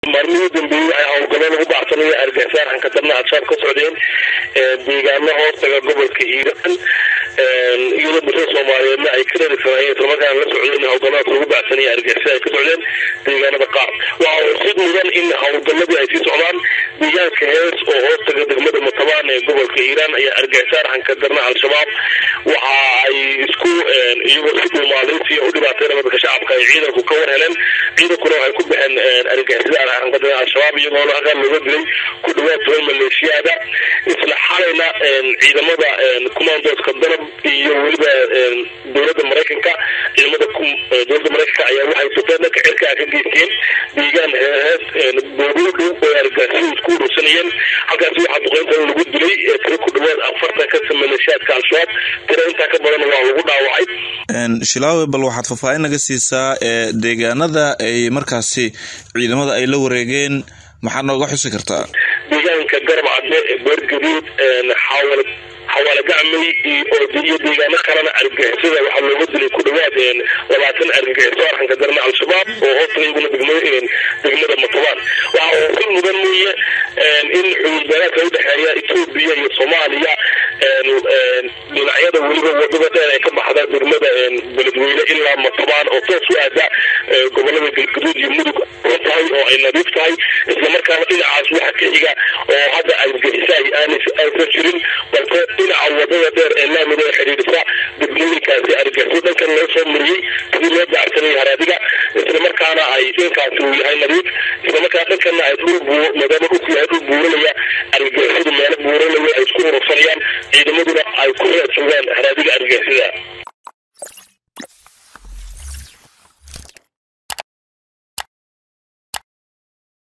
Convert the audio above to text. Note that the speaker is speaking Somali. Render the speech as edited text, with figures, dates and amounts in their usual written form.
marmii dambeeyay ay hawlgallo lagu baacsanay argagaxisaan aan ka darna al-shabaab ka socdeen deegaano hoostaga gobolka Hiiraan iyadoo bulshada Soomaaliyeedna ay ka dheerayeen isla markaana la socdeen hawlgallada lagu baacsanay argagaxisaan ka socdeen deegaanada qaar waxa uu mudan in hawlgalladii ay sii socdaan deegaanka hees oo hoostaga degmada Matabaan ee gobolka Hiiraan ayaa argagaxisaan aan ka darna al-shabaab waxa ay isku iyagoo si dhumaalaysi u dhibaateeyeen dadka shacabka ay ciidanku ka war heleen ciidankuna waxay ku baxeen argagaxisaan aan ka darna al-shabaab iyagoo laga looga dilay ku dhawaad 2 maleeshiyada isla xalayna ciidamada commandoska dalab iyo waliba dowladda Mareykanka dowladda Mareykanka ayaa waxay soo ka xirka ka geysteen deegaan hees boodoodu oo argagaxisaan isku urursanayeen halkaas waxa duqeynta lagu dilay tiro ku dhawaad 40 ka maleeshiyadka al-shabaab tiro inta ka badan waa lagu dhaawacay Shilaawe bal waxaad faahfaahin naga siisaa deegaanada ay markaasi ciidamada ay la wareegeen maxaa nooga xusi kartaa deegaanka Garab Cadde Beergaduud حوالي جامعي أودية ديجانا كلنا أرجعسنا وحنا نقدر كل واحد ولكن أرجعسنا عن قدرنا على الشباب وهو يقولون دقمة المطوان وكل مدنية إن البلاد هذه حياة إثيوبيا الصومالية من عيادة وليبة وضبطة كم حدا دقمة بلدوية إلا مطوان أو توسو أداء قبل ما الجدود يمدوا رطاي أو إن بيفتاي إذا ما كان إلى عزوة حقيقة وهذا الجهساي أنا أفكرين إلى عوضية دير إلا من الحديثة بدني كاسي أرجعسنا كان لسه مريء كذي ما بعرفني هرادقة إذا ما كان عايزين كاسو هاي مريء إذا ما كان عايزين مدام كوسي هذا بورليا أرجعسنا ما بورليا يسكون رفيان إذا ما دنا يكون سوان هرادقة أرجعسنا